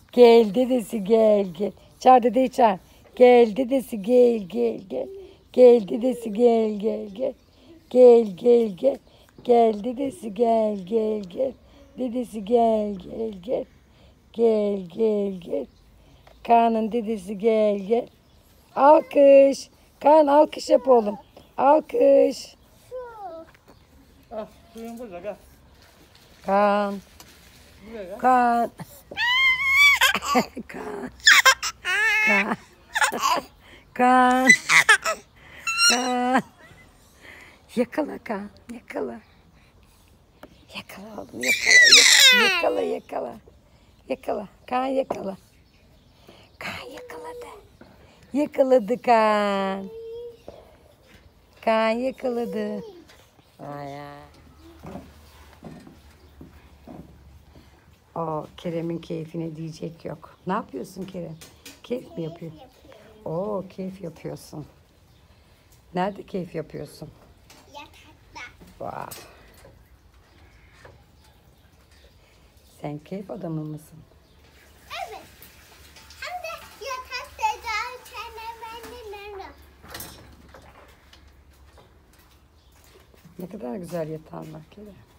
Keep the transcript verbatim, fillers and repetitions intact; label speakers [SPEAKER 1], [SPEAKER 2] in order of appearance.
[SPEAKER 1] Gel dedesi gel gel. Çağır dedeyi çağır. Gel dedesi gel gel gel. Gel dedesi gel gel gel. Gel gel gel. Gel dedesi gel gel gel. Dedesi gel gel gel. Gel gel gel. Kaan'ın dedesi gel gel. Alkış. Kaan alkış yap oğlum. Alkış.
[SPEAKER 2] Ah, suyun burada gel.
[SPEAKER 1] Kaan.
[SPEAKER 2] Buraya gel.
[SPEAKER 1] Kaan. Kaan. Kaan. Kaan. Kaan. Yakala Kaan. Yakala. Yakala oğlum. Yakala. Yakala yakala. Yakala. Kaan yakala. Kaan yakaladı. Yakaladı Kaan. Kaan yakaladı. Ay ay. O Kerem'in keyfine diyecek yok. Ne yapıyorsun Kerem? Keyif mi yapıyor? Oo keyif yapıyorsun. Nerede keyif yapıyorsun?
[SPEAKER 3] Yatakta.
[SPEAKER 1] Vah. Sen keyif adamı mısın?
[SPEAKER 3] Evet. Hem de yatakta zaten hemen.
[SPEAKER 1] Ne kadar güzel yatağın var Kerem.